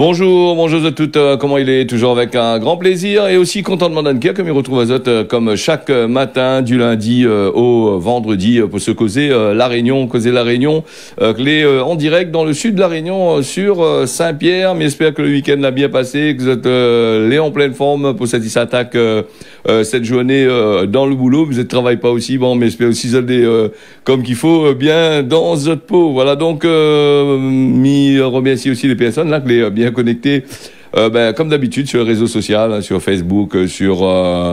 Bonjour, bonjour à toutes, comment il est? Toujours avec un grand plaisir et aussi content de m'en comme il retrouve à Zot comme chaque matin du lundi au vendredi pour se causer La Réunion, en direct dans le sud de La Réunion sur Saint-Pierre, mais j'espère que le week-end l'a bien passé, que vous êtes en pleine forme pour cette attaque cette journée dans le boulot, vous ne travaillez pas aussi, bon, mais j'espère aussi comme qu'il faut bien dans votre peau. Voilà, donc m'y remercie aussi les personnes là, que les bien connectés, comme d'habitude sur les réseaux sociaux, hein, sur Facebook, sur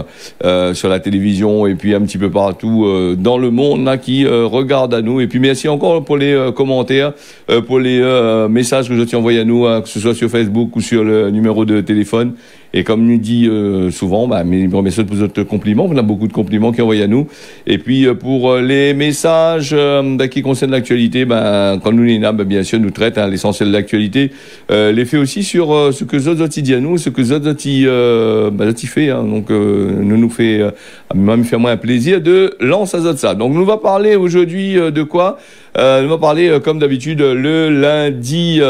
la télévision et puis un petit peu partout dans le monde là, qui regardent à nous. Et puis merci encore pour les commentaires, pour les messages que vous avez envoyés à nous, hein, que ce soit sur Facebook ou sur le numéro de téléphone. Et comme nous dit souvent, mes messages pour votre compliments, on a beaucoup de compliments qui envoient à nous. Et puis pour les messages qui concernent l'actualité, quand nous les bien sûr nous traite l'essentiel de l'actualité, les fait aussi sur ce que Zot dit à nous, ce que Zot fait. Hein, donc nous fait même faire moins un plaisir de lancer à ça. Donc nous va parler aujourd'hui de quoi? Nous va parler comme d'habitude le lundi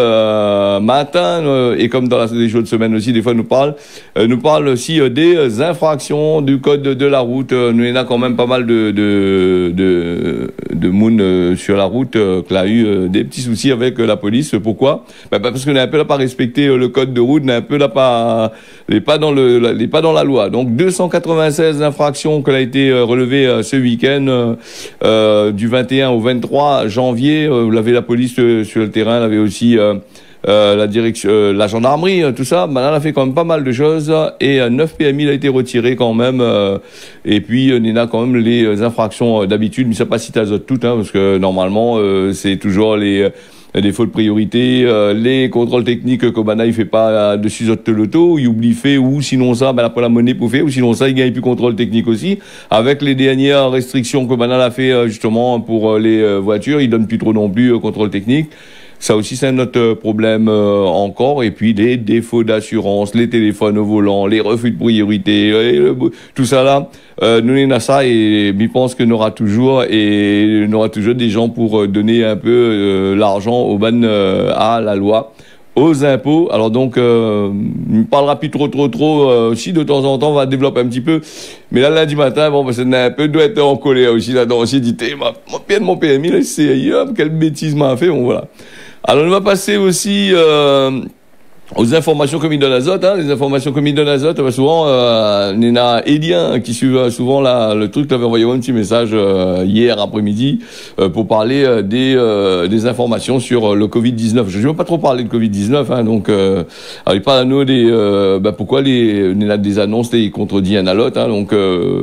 matin et comme dans les jours de semaine aussi, des fois nous parle aussi des infractions du code de la route. Nous il y en a quand même pas mal de monde sur la route qui a eu des petits soucis avec la police. Pourquoi? Parce qu'on est un peu là pas respecté le code de route, on est un peu là pas dans la loi. Donc 296 infractions qui a été relevées ce week-end du 21 au 23 janvier. Vous l'avez la police sur le terrain, l'avait aussi la direction, la gendarmerie, tout ça. Là, on a fait quand même pas mal de choses et 9 PMI a été retiré quand même. Et puis, il y en a quand même les infractions d'habitude. Mais je ne sais pas si tu as toutes, hein, parce que normalement, c'est toujours les défauts de priorité, les contrôles techniques que il fait pas dessus de l'auto, il oublie fait, ou sinon ça, il n'a pas la monnaie pour faire, ou sinon ça, il gagne plus contrôle technique aussi. Avec les dernières restrictions que a fait justement pour les voitures, il donne plus trop non plus contrôle technique. Ça aussi, c'est un autre problème encore. Et puis, les défauts d'assurance, les téléphones au volant, les refus de priorité, tout ça là, nous, on a ça et je pense qu'on aura toujours des gens pour donner un peu l'argent aux bonnes à la loi, aux impôts. Alors donc, on ne parlera plus trop, aussi de temps en temps, on va développer un petit peu. Mais là, lundi matin, ça un peu doit être en colère aussi là-dedans. Aussi, dit, mon PMI, là, c'est, quelle bêtise m'a fait, bon, voilà. Alors, on va passer aussi aux informations comme il donne à Zot, hein. Les informations comme il donne à Zot, souvent, il y a Elien qui suit souvent le truc, t'avais envoyé un petit message hier après-midi pour parler des informations sur le Covid-19. Je ne vais pas trop parler de Covid-19, hein, donc il parle à nous pourquoi il a des annonces, il contredit un à l'autre, hein, donc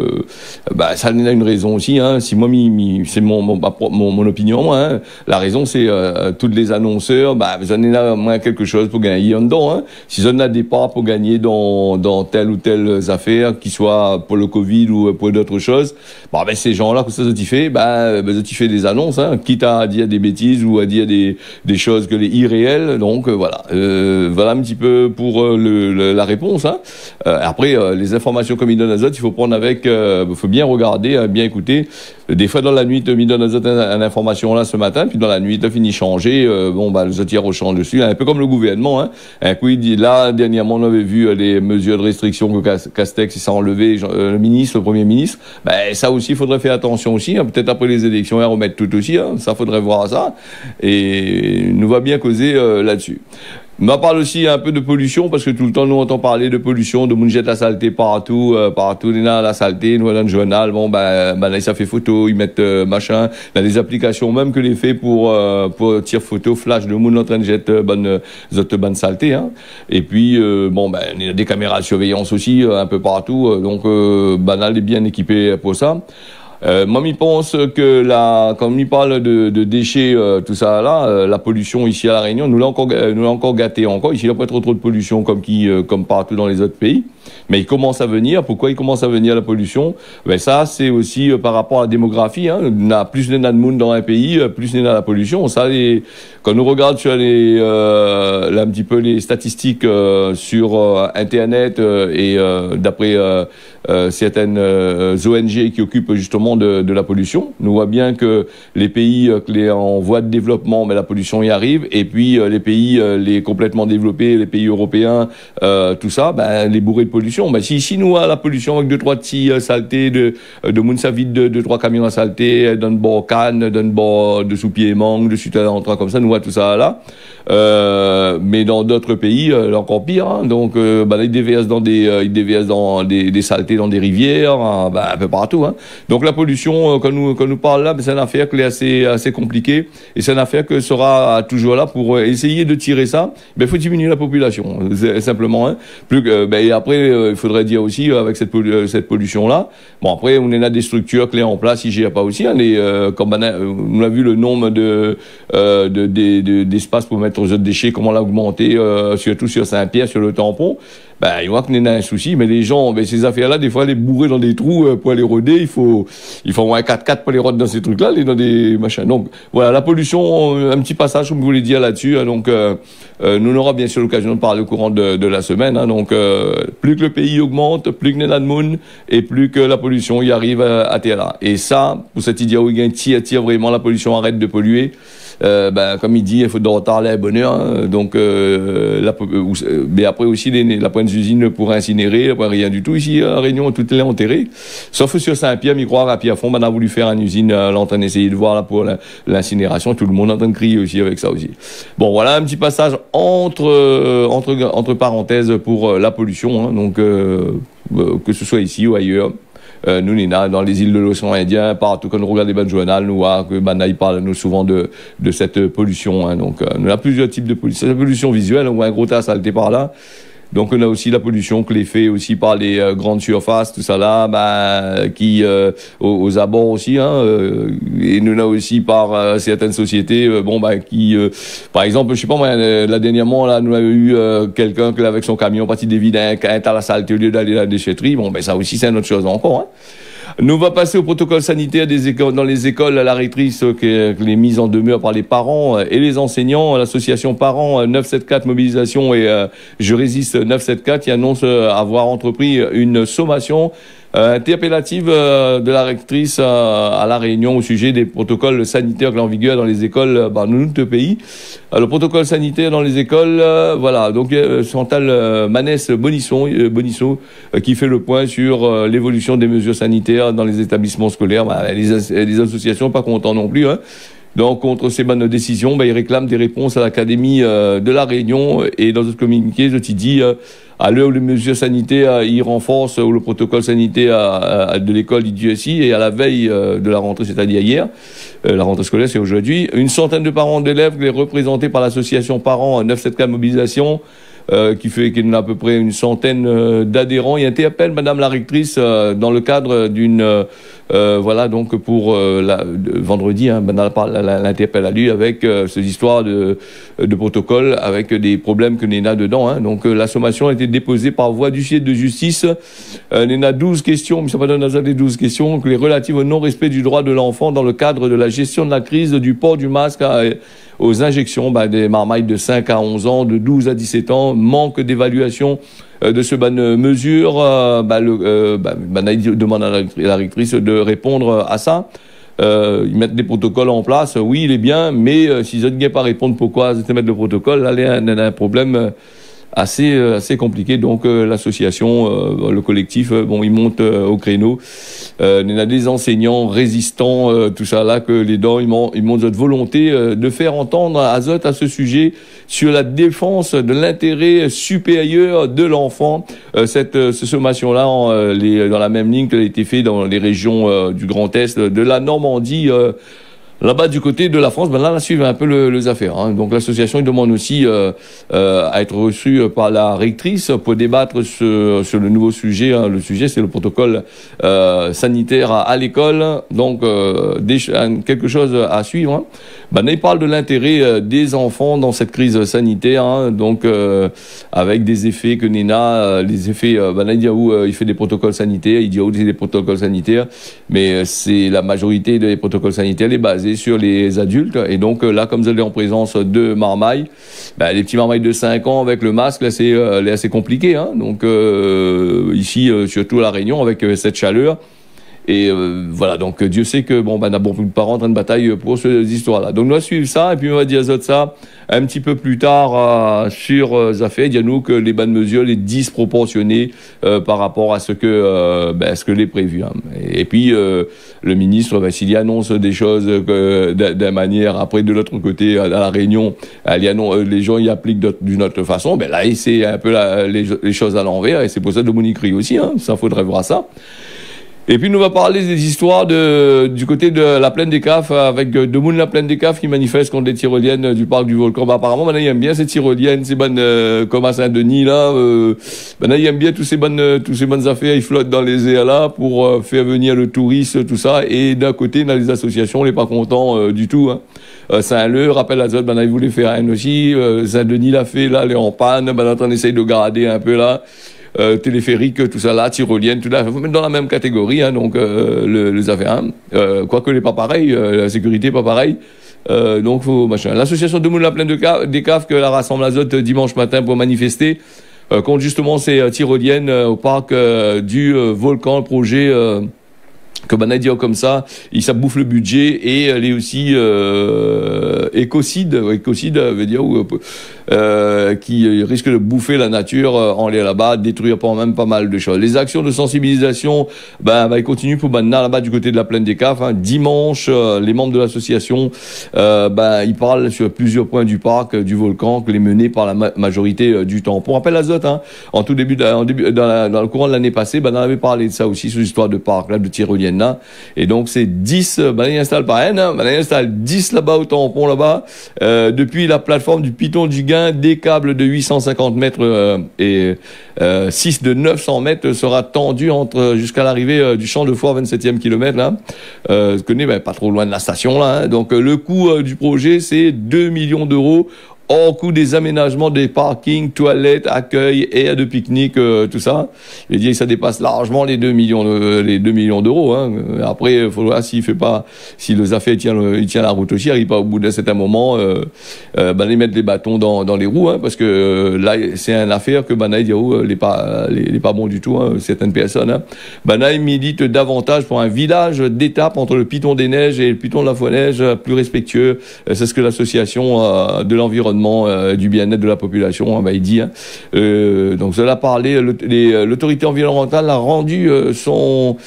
ça en a une raison aussi, hein. Si moi, c'est mon opinion, moi, hein. La raison, c'est tous les annonceurs, vous en avez moins quelque chose pour gagner en dedans. Hein. Si on a des parts pour gagner dans telle ou telle affaire, qu'il soit pour le Covid ou pour d'autres choses, ces gens-là, que ça fait des annonces, hein, quitte à dire des bêtises ou à dire des choses que les irréelles. Donc voilà, voilà un petit peu pour la réponse. Hein. Après, les informations comme il donne à Zot, il faut prendre avec, faut bien regarder, bien écouter. Des fois dans la nuit, il donne à Zot une information là ce matin, puis dans la nuit, il finit changer. Le Zot y rechange dessus, un peu comme le gouvernement. Hein. Un coup, il dit, là, dernièrement, on avait vu les mesures de restriction que Castex s'est enlevé, le Premier ministre. Ça aussi, il faudrait faire attention aussi. Hein. Peut-être après les élections, ils remettent tout aussi. Hein. Ça, faudrait voir ça. Et nous va bien causer là-dessus. On parle aussi un peu de pollution, parce que tout le temps, nous, on entend parler de pollution, de monde jette la saleté partout, il y a la saleté, nous, dans le journal, là, ça fait photo, ils mettent machin, il y a des applications même que les fait pour tirer photo, flash de monde en train de jeter bonne saleté, hein. Et puis, il y a des caméras de surveillance aussi, un peu partout, donc, banal est bien équipé pour ça. Moi, je pense que quand on parle de déchets, tout ça là, la pollution ici à La Réunion, nous l'a encore gâté encore. Ici, il n'y a pas trop de pollution comme partout dans les autres pays. Mais il commence à venir. Pourquoi il commence à venir la pollution? Ça, c'est aussi par rapport à la démographie. Hein. Plus il y a de monde dans un pays, plus il y a la pollution. Ça, quand nous regarde sur un petit peu les statistiques sur Internet et d'après certaines ONG qui occupent justement justement de la pollution. Nous voit bien que les pays en voie de développement, mais la pollution y arrive, et puis les pays les complètement développés, les pays européens, tout ça, les bourrés de pollution. Si ici nous a la pollution avec 2-3 petits saletés de Mounsa vide de 3 camions à saleté, d'un bord canne, d'un bord de sous-pied mangue, de suite à l'entrée comme ça, nous voit tout ça là. Mais dans d'autres pays, encore pire. Hein. Donc, ils déversent dans des saletés dans des rivières, un peu partout. Hein. Donc, la pollution, quand nous parle là, c'est une affaire qui est assez compliquée, et c'est une affaire que sera toujours là pour essayer de tirer ça. Il faut diminuer la population, simplement. Hein. Et après, il faudrait dire aussi avec cette pollution là. Bon, après, on a des structures clés en place, il n'y a pas aussi. Hein, comme on a vu le nombre d'espaces pour mettre aux autres déchets, comment l'a augmenté, surtout sur Saint-Pierre, sur le tampon. Il voit qu'on a un souci, mais les gens, ces affaires-là, des fois, les bourrer dans des trous pour aller rôder, il faut au moins 4x4 pour les rôder dans ces trucs-là, les dans des machins. Donc, voilà, la pollution, un petit passage, comme je vous l'ai dit là-dessus. Hein, donc, nous aurons bien sûr l'occasion de parler au courant de la semaine. Hein, donc, plus que le pays augmente, plus que Néna de Moun, et plus que la pollution y arrive à terre là. Et ça, pour cette idée où il tire vraiment la pollution, arrête de polluer. Comme il dit, il faut de retard les bonheur. Hein, donc, mais après aussi, la pointe d'usine pour incinérer, rien du tout ici à Réunion, tout est enterré. Sauf sur Saint-Pierre, m'y croire à Pierrefonds, on a voulu faire une usine, l'entendre essayer de voir là pour l'incinération, tout le monde est en train de crier aussi avec ça aussi. Bon, voilà un petit passage entre parenthèses pour la pollution, hein, donc que ce soit ici ou ailleurs. Nous, dans les îles de l'océan Indien, partout quand nous regardons les bandes journales, nous voyons que ils parlent souvent de cette pollution. Hein, donc, nous avons plusieurs types de pollution. La pollution visuelle, on voit un gros tas de saleté par là. Donc, on a aussi la pollution que les fait aussi par les grandes surfaces, tout ça là, qui aux abords aussi. Hein, et nous avons aussi par certaines sociétés, qui, par exemple, je sais pas moi, là dernièrement, là, nous avons eu quelqu'un qui avec son camion parti des vides un tas la saleté au lieu d'aller à la déchetterie. Ça aussi, c'est une autre chose encore. Hein. Nous va passer au protocole sanitaire des écoles, dans les écoles, la rectrice qui est mise en demeure par les parents et les enseignants, l'association parents 974 mobilisation et je résiste 974 qui annonce avoir entrepris une sommation interpellative de la rectrice à La Réunion au sujet des protocoles sanitaires qui sont en vigueur dans les écoles dans notre pays. Le protocole sanitaire dans les écoles, voilà. Donc Chantal Manès Bonisso qui fait le point sur l'évolution des mesures sanitaires dans les établissements scolaires. Les associations pas contents non plus. Hein. Donc, contre ces bonnes décisions, ils réclament des réponses à l'Académie de La Réunion. Et dans ce communiqué, je t'ai dit, à l'heure où les mesures sanitaires y renforcent, ou le protocole sanitaire de l'école d'IDUSI, et à la veille de la rentrée, c'est-à-dire hier, la rentrée scolaire, c'est aujourd'hui, une centaine de parents d'élèves, représentés par l'association Parents 974 Mobilisation, qui nous a à peu près une centaine d'adhérents, il interpelle Madame la rectrice dans le cadre d'une voilà donc pour vendredi, hein, l'interpelle à lui avec ces histoires de protocole avec des problèmes que Néna dedans. Hein. Donc la sommation a été déposée par voie d'huissier de justice. Néna 12 questions, mais ça va donner des 12 questions les relatives au non-respect du droit de l'enfant dans le cadre de la gestion de la crise du port du masque aux injections des marmailles de 5 à 11 ans, de 12 à 17 ans, manque d'évaluation de ce mesure. Il demande à la rectrice de répondre à ça. Ils mettent des protocoles en place, oui, il est bien, mais s'ils ne pas répondre pourquoi ils mettent le protocole, là, il y a un problème assez compliqué. Donc l'association, le collectif, ils montent au créneau. Il y a des enseignants résistants, tout ça là, que les dents, ils montrent notre volonté de faire entendre à ce sujet sur la défense de l'intérêt supérieur de l'enfant. Cette sommation-là, dans la même ligne qu'elle a été faite dans les régions du Grand Est, de la Normandie. Là-bas, du côté de la France, là, suivent un peu les affaires. Hein. Donc, l'association demande aussi à être reçue par la rectrice pour débattre sur le nouveau sujet. Hein. Le sujet, c'est le protocole sanitaire à l'école. Donc, quelque chose à suivre. Hein. Il parle de l'intérêt des enfants dans cette crise sanitaire. Hein. Donc, avec des effets que Néna, les effets, il dit où il fait des protocoles sanitaires, il dit où il fait des protocoles sanitaires, mais c'est la majorité des protocoles sanitaires est basée sur les adultes. Et donc là, comme vous allez en présence de marmailles, les petits marmailles de 5 ans avec le masque, là, c'est assez compliqué. Hein. Donc ici, surtout à La Réunion, avec cette chaleur, Et voilà, donc Dieu sait que bon, ben, on a beaucoup de parents en train de bataille pour ces histoires-là. Donc, on va suivre ça, et puis on va dire ça un petit peu plus tard sur Zafé, il y a nous que les bonnes mesures, les disproportionnées par rapport à ce que les prévu. Hein. Et puis, le ministre, s'il annonce des choses d'une manière, après de l'autre côté, à la Réunion, les gens y appliquent d'une autre façon, ben là, c'est un peu les choses à l'envers, et c'est pour ça que Dominique rit aussi, hein, ça faudrait voir ça. Et puis, nous va parler des histoires du côté de la plaine des Cafes, avec de Moun la plaine des Cafes qui manifeste contre les tyroliennes du parc du Volcan. Bah, apparemment, maintenant, ils aiment bien ces tyroliennes, ces bonnes, comme à Saint-Denis, là, maintenant, ils aiment bien toutes ces bonnes affaires, ils flottent dans les airs, là, pour faire venir le touriste, tout ça. Et d'un côté, dans les associations, on n'est pas contents, du tout, hein. Saint-Leu, rappelle à Zod, ils voulaient faire un aussi, Saint-Denis l'a fait, là, elle est en panne, on essaye de garder un peu, là. Téléphérique, tout ça là, tyrolienne, tout là, faut mettre dans la même catégorie, hein, donc les affaires, quoique les pas pareil, la sécurité pas pareil. Donc faut machin. L'association de Moun la plaine des Caves que la rassemble Azote dimanche matin pour manifester contre justement ces tyroliennes au parc du Volcan, le projet. Comme on a dit comme ça bouffe le budget et elle est aussi écocide veut dire qui risque de bouffer la nature en l'air là-bas, détruire même pas mal de choses. Les actions de sensibilisation, ils continuent pour maintenant là-bas du côté de la plaine des Cafes. Hein. Dimanche, les membres de l'association, ils parlent sur plusieurs points du parc du Volcan que les menés par la majorité du temps. Pour rappel, Azote, hein, dans le courant de l'année passée, on avait parlé de ça aussi sur l'histoire de parc là, de tyrolienne. Et donc c'est 10, ils installent pas un, hein, ils installent 10 là-bas au tampon là-bas, depuis la plateforme du Piton du Gain, des câbles de 850 mètres et 6 de 900 mètres sera tendu jusqu'à l'arrivée du champ de foire 27e kilomètre là, je connais pas trop loin de la station là, hein. Donc le coût du projet c'est 2 millions d'euros. Hors coût des aménagements, des parkings, toilettes, accueil, aires de pique-nique, tout ça. Il dit que ça dépasse largement les 2 millions d'euros. Hein. Après, il faudra si les affaires il tient la route aussi, il n'arrive pas au bout d'un certain moment, les mettre les bâtons dans les roues, hein, parce que là, c'est une affaire que n'est pas bon du tout, hein, certaines personnes. Hein. Il milite davantage pour un village d'étape entre le Piton des Neiges et le Piton de la Foi-Neige, plus respectueux. C'est ce que l'association de l'environnement du bien-être de la population, il dit. Hein. Donc cela parlé, l'autorité environnementale a rendu son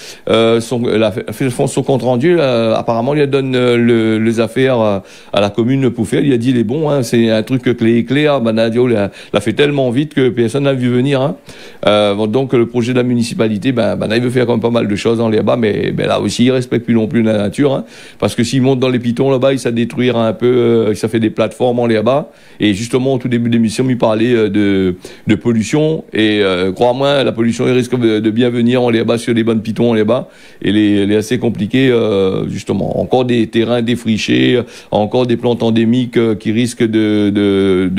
compte rendu. Apparemment, il donne les affaires à la commune pour faire. Il a dit les bons. Hein, c'est un truc clair. Banadio l'a fait tellement vite que personne n'a vu venir. Hein. Donc le projet de la municipalité, il veut faire quand même pas mal de choses en là-bas, mais là aussi il respecte plus non plus la nature, hein, parce que s'il monte dans les pitons là-bas, il ça détruira un peu, ça fait des plateformes en là-bas. Et justement, au tout début de l'émission, il parlait de pollution. Et crois-moi, la pollution, il risque de bien venir en là-bas sur les bonnes pitons en là-bas. Et elle est assez compliquée, justement. Encore des terrains défrichés, encore des plantes endémiques qui risquent de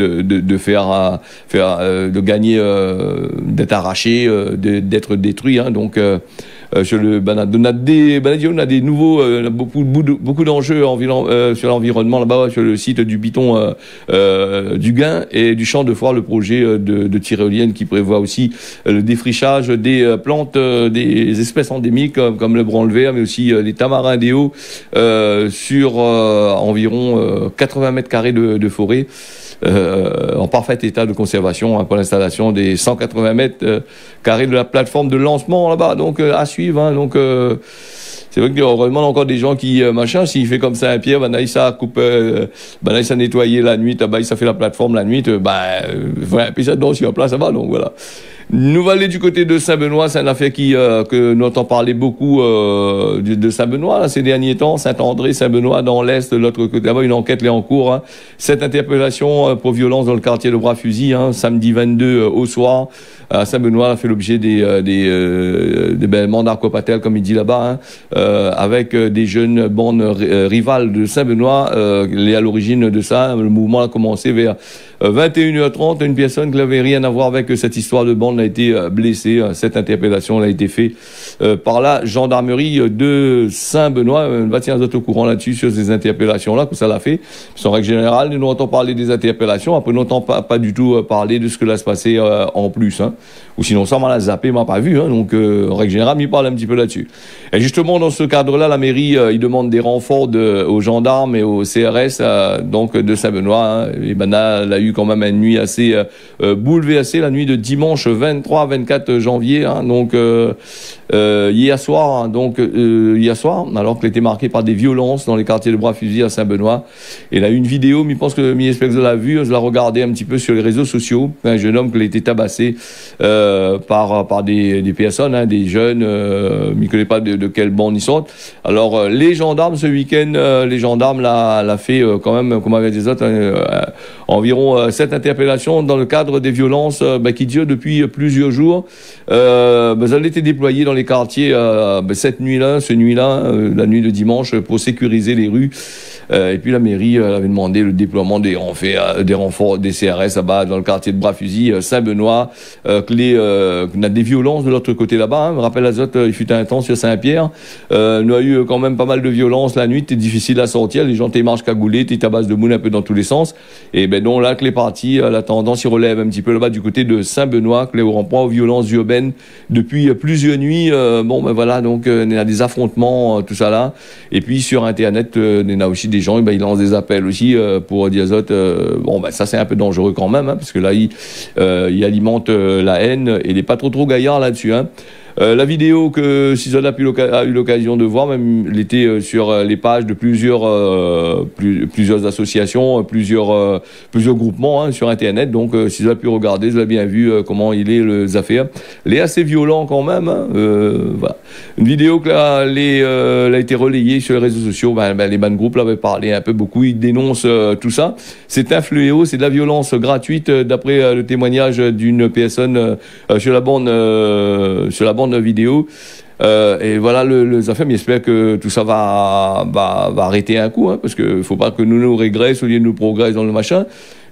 gagner, d'être arrachés, d'être détruits. Hein. Donc, on a des nouveaux, beaucoup d'enjeux sur l'environnement là-bas, sur le site du Piton du Gain et du champ de foire, le projet de tyrolienne qui prévoit aussi le défrichage des plantes, des espèces endémiques comme le branle vert, mais aussi les tamarins des hauts sur environ 80 mètres carrés de forêt. En parfait état de conservation, hein, pour l'installation des 180 mètres carrés de la plateforme de lancement là-bas. Donc à suivre. Hein, donc c'est vrai que heureusement encore des gens qui s'il fait comme ça un pierre, ça coupe, ça nettoyer la nuit, ça fait la plateforme la nuit, puis ça donne sur place, ça va. Donc voilà. Nous allons aller du côté de Saint-Benoît, c'est une affaire que nous entendons parler beaucoup de Saint-Benoît là, ces derniers temps, Saint-André, Saint-Benoît dans l'est, de l'autre côté. D'abord une enquête est en cours. Hein. Cette interpellation pour violence dans le quartier de Bras-Fusil, hein, samedi 22 au soir, à Saint-Benoît a fait l'objet des mandats copatels, comme il dit là-bas, hein, avec des jeunes bandes rivales de Saint-Benoît. Les à l'origine de ça, le mouvement a commencé vers 21h30. Une personne qui n'avait rien à voir avec cette histoire de bande personne a été blessée. Cette interpellation a été faite par la gendarmerie de Saint-Benoît. Va tiens, vous êtes au courant là-dessus sur ces interpellations-là, que ça l'a fait. En règle générale, nous entendons parler des interpellations, après nous n'entendons pas du tout parler de ce que là se passait en plus. Hein. Ou sinon, ça, on l'a zappé, m'a pas vu. Hein. Donc, en règle générale, il parle un petit peu là-dessus. Et justement, dans ce cadre-là, la mairie, il demande des renforts aux gendarmes et au CRS, donc de Saint-Benoît. Hein. Et ben là, elle a eu quand même une nuit assez bouleversée, la nuit de dimanche 23-24 janvier. Hein. Donc, hier soir, alors qu'elle était marquée par des violences dans les quartiers de Bras-Fusil à Saint-Benoît. Et elle a eu une vidéo, mais je pense que j'espère que vous l'avez vu, je l'ai regardé un petit peu sur les réseaux sociaux. Un jeune homme qui a été tabassé par des personnes, hein, des jeunes, mais ne connaît pas de quelle bande ils sont. Alors, les gendarmes, ce week-end, les gendarmes l'a fait quand même, comme avec les autres, environ 7 interpellations dans le cadre des violences qui durent depuis plusieurs jours. Ça a été déployé dans les quartiers cette nuit-là, la nuit de dimanche, pour sécuriser les rues. Et puis la mairie avait demandé le déploiement des renforts des CRS là-bas dans le quartier de Bras-Fusil, Saint-Benoît, qu'on a des violences de l'autre côté là-bas. Hein. Je me rappelle Azote, il fut un temps sur Saint-Pierre. Nous a eu quand même pas mal de violences la nuit, c'était difficile à sortir, les gens marchent cagoulés, t'es tabasse de moune un peu dans tous les sens. Et ben donc là que les partis, la tendance, ils relèvent un petit peu là-bas du côté de Saint-Benoît, que les remparts aux violences urbaines depuis plusieurs nuits. Voilà, donc il y a des affrontements, tout ça là. Et puis sur Internet, il y a aussi des gens, ils lancent des appels aussi pour dire Azote, ça c'est un peu dangereux quand même, hein, parce que là, il alimente la haine, et il n'est pas trop gaillard là-dessus. Hein. La vidéo que Cizol a eu l'occasion de voir, même il était sur les pages de plusieurs associations, plusieurs groupements hein, sur Internet. Donc Cizol a pu regarder, je l'ai bien vu comment il est les affaires. Il est assez violent quand même. Hein, voilà. Une vidéo qui a été relayée sur les réseaux sociaux. Les ban groupes l'avaient parlé un peu beaucoup. Ils dénoncent tout ça. C'est un fléau, c'est de la violence gratuite d'après le témoignage d'une personne sur la bande vidéo. Et voilà les affaires, mais j'espère que tout ça va arrêter un coup, hein, parce que faut pas que nous régresse au lieu de nous progresse dans le machin.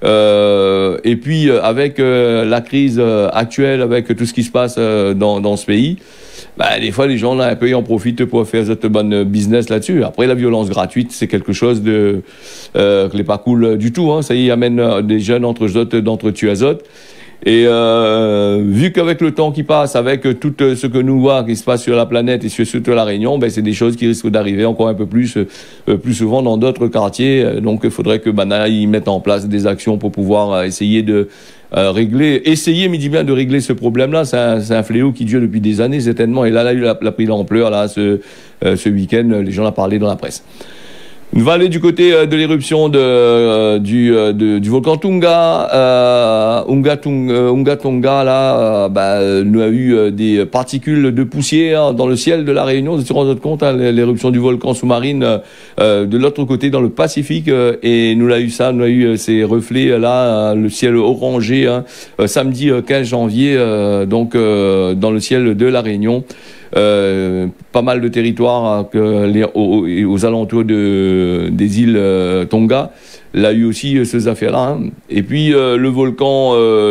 Et puis avec la crise actuelle, avec tout ce qui se passe dans ce pays, des fois les gens là un peu en profitent pour faire cette bonne business là-dessus. Après la violence gratuite, c'est quelque chose de qui n'est pas cool du tout. Hein. Ça y amène des jeunes d'entretuer azote. Et vu qu'avec le temps qui passe, avec tout ce que nous voit qui se passe sur la planète et surtout la Réunion, c'est des choses qui risquent d'arriver encore un peu plus souvent dans d'autres quartiers. Donc il faudrait que ils mettent en place des actions pour pouvoir essayer de régler ce problème-là. C'est un fléau qui dure depuis des années certainement. Et là, il a pris l'ampleur là ce week-end. Les gens l'ont parlé dans la presse. On va aller du côté de l'éruption du volcan Tunga. Unga Tonga, là, nous a eu des particules de poussière dans le ciel de la Réunion. Vous vous rendez compte, hein, l'éruption du volcan sous-marine de l'autre côté dans le Pacifique. Et nous a eu ces reflets là, le ciel orangé, hein, samedi 15 janvier, dans le ciel de la Réunion. Pas mal de territoires aux alentours des îles Tonga. Là, il y a eu aussi ces affaires-là. Hein. Et puis, le volcan,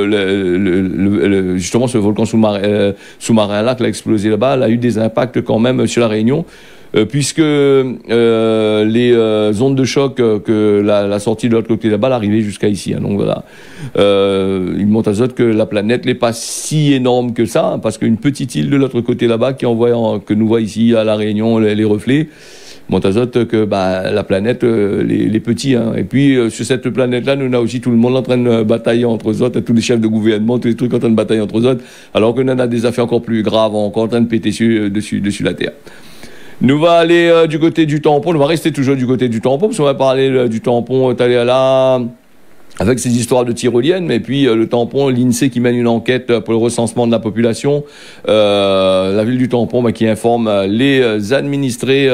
justement, ce volcan sous-marin-là qui a explosé là-bas, a eu des impacts quand même sur la Réunion. Puisque les ondes de choc que la sortie de l'autre côté là-bas l'arrivée jusqu'à ici. Hein, donc voilà, il montre à Azote que la planète n'est pas si énorme que ça, hein, parce qu'une petite île de l'autre côté là-bas que nous voit ici à la Réunion les reflets, montre à Azote que la planète les petits. Hein. Et puis sur cette planète-là, nous avons aussi tout le monde en train de batailler entre eux autres, tous les chefs de gouvernement, tous les trucs en train de batailler entre eux autres, alors qu'on en a des affaires encore plus graves, encore en train de péter dessus la Terre. Nous va aller du côté du tampon, on va rester toujours du côté du tampon, parce qu'on va parler du tampon là avec ces histoires de tyroliennes, mais puis le tampon, l'INSEE qui mène une enquête pour le recensement de la population, la ville du tampon qui informe les administrés,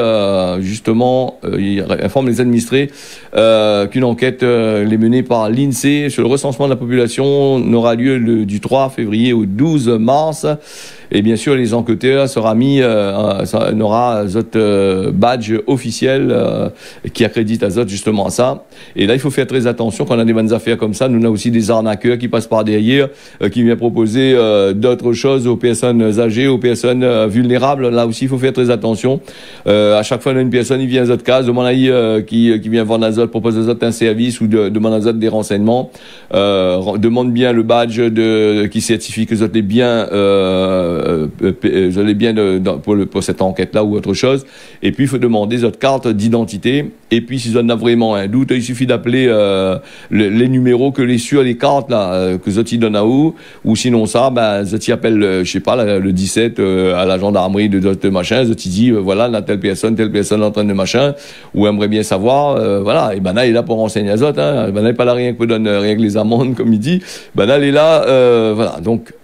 qu'une enquête est menée par l'INSEE sur le recensement de la population n'aura lieu du 3 février au 12 mars. Et bien sûr, les enquêteurs sera mis, on aura zot badge officiel qui accrédite à zot justement ça. Et là, il faut faire très attention quand on a des bonnes affaires comme ça. Nous, on a aussi des arnaqueurs qui passent par derrière, qui viennent proposer d'autres choses aux personnes âgées, aux personnes vulnérables. Là aussi, il faut faire très attention. À chaque fois, on a une personne, il vient à zot case, demande à qui vient vendre à zot, propose à zot un service ou demande à zot des renseignements. Demande bien le badge qui certifie que zot est bien, pour cette enquête-là ou autre chose. Et puis, il faut demander zot carte d'identité. Et puis, si on a vraiment un doute, il suffit d'appeler les numéros que les sur les cartes là que zot y donne à ou sinon ça, ben zot y appelle, je sais pas, le 17 à la gendarmerie de zot machin. Zot y dit voilà, là telle personne en train de machin ou aimerait bien savoir, voilà. Et ben là, il est là pour renseigner à zot. Ben là, il n'est pas là rien que donne rien que les amendes comme il dit. Ben là, il est là, voilà. Donc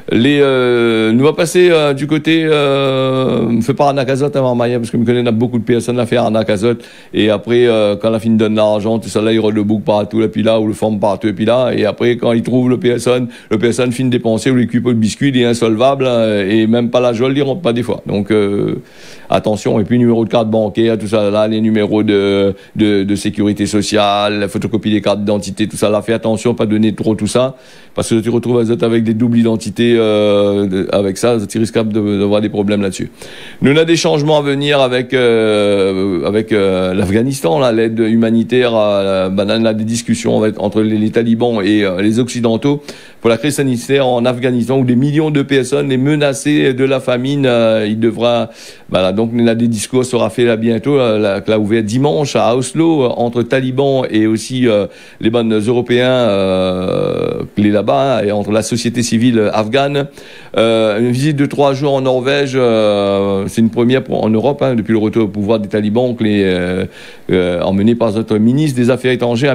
nous va passer du côté fait par Anakazot avant Maya parce que je connais beaucoup de personnes à faire Anakazot et après quand la fille donne l'argent tout ça là il roule le bouc partout et puis là ou le forme partout et puis là et après quand il trouve le personne finit de dépenser ou l'équipe le biscuit il est insolvable et même pas la jolle il rentre pas des fois donc attention et puis numéro de carte bancaire tout ça là les numéros de sécurité sociale la photocopie des cartes d'identité tout ça là fais attention pas donner trop tout ça parce que tu retrouves avec des doubles identités avec ça, tu risques d'avoir des problèmes là-dessus. Nous, on a des changements à venir avec l'Afghanistan, là, l'aide humanitaire, on a des discussions entre les talibans et les occidentaux pour la crise sanitaire en Afghanistan où des millions de personnes les menacées de la famine, il devra, voilà, donc on a des discours sera fait là bientôt, là ouvert dimanche à Oslo entre talibans et aussi les bandes européens, les là-bas, hein, et entre la société civile afghane. Une visite de 3 jours en Norvège, c'est une première en Europe, hein, depuis le retour au pouvoir des talibans, emmené par notre ministre des Affaires étrangères,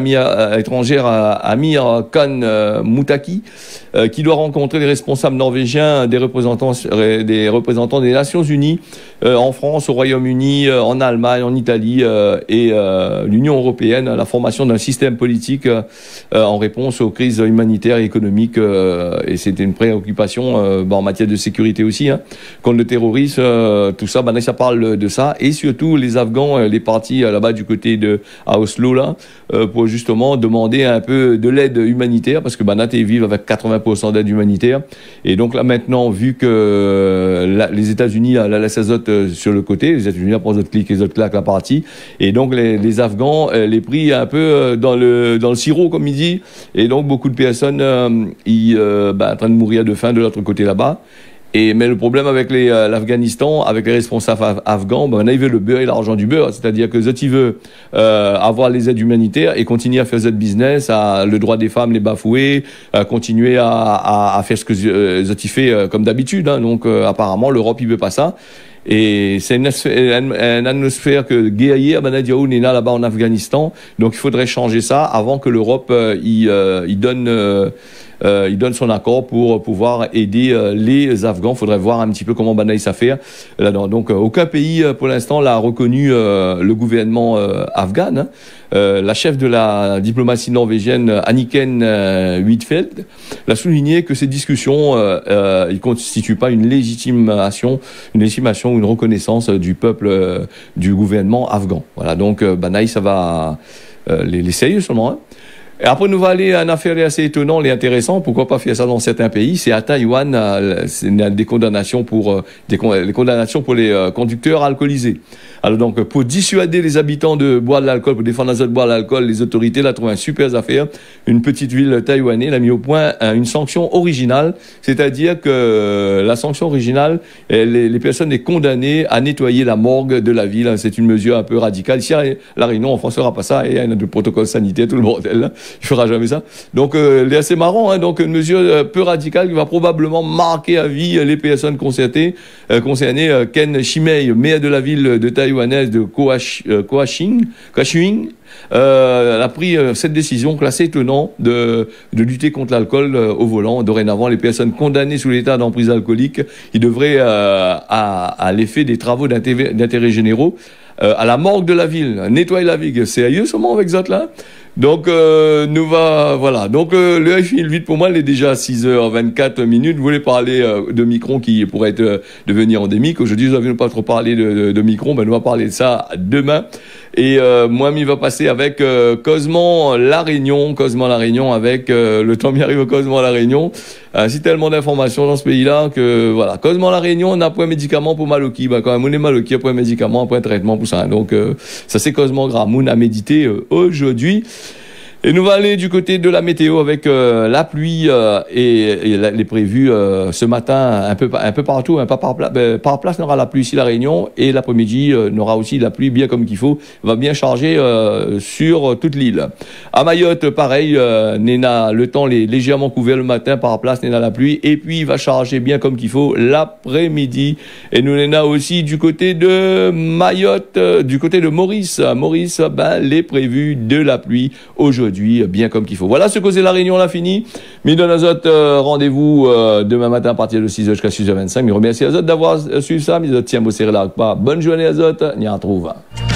Amir Khan Muttaqi, qui doit rencontrer les responsables norvégiens, des représentants des Nations Unies, en France, au Royaume-Uni, en Allemagne, en Italie et l'Union européenne, la formation d'un système politique en réponse aux crises humanitaires et économiques. Et c'était une préoccupation en matière de sécurité aussi, hein, contre le terrorisme, tout ça. Ça parle de ça. Et surtout, les Afghans, les partis là-bas du côté à Oslo, là, pour justement demander un peu de l'aide humanitaire, parce que ils vivent avec 80% d'aide humanitaire. Et donc là, maintenant, vu que les États-Unis la laissent sur le côté, les États-Unis après les autres clics, les autres claquent la partie. Et donc, les Afghans, les pris un peu dans le sirop, comme il dit. Et donc, beaucoup de personnes, en train de mourir de faim de l'autre côté là-bas. Mais le problème avec l'Afghanistan, avec les responsables afghans, ils veulent le beurre et l'argent du beurre. C'est-à-dire que Zoti veut avoir les aides humanitaires et continuer à faire ce business, le droit des femmes les bafouer, continuer à faire ce que Zoti fait comme d'habitude. Hein. Donc apparemment, l'Europe, il veut pas ça. Et c'est une atmosphère que guerrière, on est là-bas en Afghanistan. Donc il faudrait changer ça avant que l'Europe il donne son accord pour pouvoir aider les Afghans. Il faudrait voir un petit peu comment Banaï ça fait là-dedans. Donc aucun pays pour l'instant l'a reconnu le gouvernement afghan. Hein. La chef de la diplomatie norvégienne, Anniken Huitfeldt, l'a souligné que ces discussions ne constituent pas une légitimation ou une reconnaissance du peuple du gouvernement afghan. Voilà, donc Banaï, ça va les sérieux seulement. Hein. Et après, nous va aller à une affaire assez étonnante et intéressante. Pourquoi pas faire ça dans certains pays? C'est à Taïwan, des condamnations pour les conducteurs alcoolisés. Alors donc, pour dissuader les habitants de boire de l'alcool, pour défendre les autres de boire de l'alcool, les autorités là trouvent un super affaire. Une petite ville taïwanaise a mis au point une sanction originale, c'est-à-dire que la sanction originale, les personnes sont condamnées à nettoyer la morgue de la ville. C'est une mesure un peu radicale. Ici à La Réunion, on ne fera pas ça. Il y a un protocole sanitaire, tout le bordel. Là. Il fera jamais ça. Donc, c'est assez marrant. Hein, donc, une mesure peu radicale qui va probablement marquer à vie les personnes concernées. Ken Shimei, maire de la ville de taïwanaise de Kaohsiung, a pris cette décision classée étonnante de lutter contre l'alcool au volant. Dorénavant, les personnes condamnées sous l'état d'emprise alcoolique, ils devraient, à l'effet des travaux d'intérêt généraux, à la morgue de la ville, nettoyer la ville. C'est sérieux, seulement avec ça là. Donc, voilà. Donc, le fil vite pour moi, il est déjà à 6h24 minutes. Vous voulez parler de Micron qui pourrait devenir endémique. Aujourd'hui, nous n'avons pas trop parlé de Micron. Ben, on va parler de ça demain. Et moi, il va passer avec Cosman La Réunion avec le temps m'y arrive au Cosman La Réunion. C'est tellement d'informations dans ce pays-là que voilà. Cosman La Réunion, on a pas un médicament pour mal au qui. Ben, quand même, on est mal au qui, après un médicament, après un traitement pour ça. Donc, ça c'est Cosman Gramoun à méditer aujourd'hui. Et nous allons aller du côté de la météo avec la pluie et les prévus ce matin un peu partout, hein, pas par place n'aura la pluie ici la Réunion et l'après-midi n'aura aussi la pluie bien comme qu'il faut, va bien charger sur toute l'île. À Mayotte, pareil, le temps est légèrement couvert le matin, par place n'est la pluie et puis il va charger bien comme qu'il faut l'après-midi. Et nous n'en aussi du côté de Mayotte, du côté de Maurice, ben les prévus de la pluie aujourd'hui. Bien comme qu'il faut. Voilà ce causer la Réunion, l'a fini. Midon Azot, rendez-vous demain matin à partir de 6h jusqu'à 6h25. Mais remercie Azot d'avoir suivi ça. Midon, tiens, vous serrez là. Bonne journée Azot, on y retrouve.